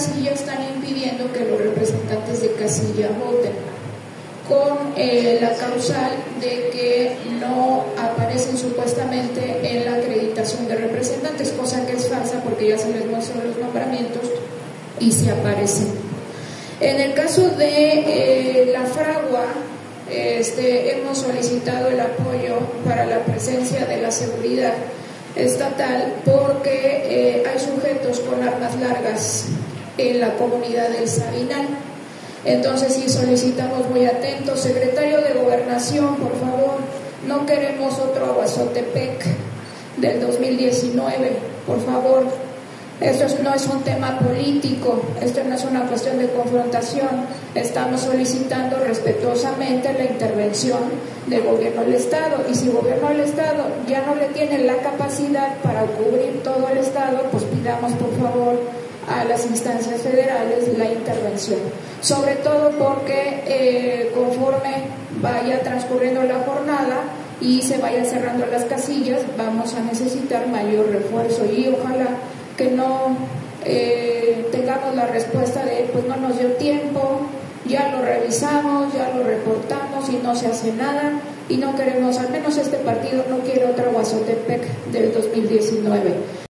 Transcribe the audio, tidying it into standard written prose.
casilla están impidiendo que los representantes de casilla voten, con la causal de que no aparecen supuestamente en la acreditación de representantes, cosa que es falsa porque ya se les muestran los nombramientos y se aparecen. En el caso de la fragua, hemos solicitado el apoyo para la presencia de la seguridad estatal porque hay sujetos con armas largas en la comunidad del Sabinal. Entonces sí solicitamos muy atentos, secretario de Gobernación, por favor, no queremos otro Aguazotepec del 2019, por favor. Esto no es un tema político, esto no es una cuestión de confrontación, estamos solicitando respetuosamente la intervención del gobierno del Estado, y si el gobierno del Estado ya no le tiene la capacidad para cubrir todo el Estado, pues pidamos por favor a las instancias federales la intervención, sobre todo porque conforme vaya transcurriendo la jornada y se vayan cerrando las casillas, vamos a necesitar mayor refuerzo, y ojalá que no tengamos la respuesta de pues no nos dio tiempo, ya lo revisamos, ya lo reportamos y no se hace nada, y no queremos, al menos este partido no quiere otro Aguazotepec del 2019.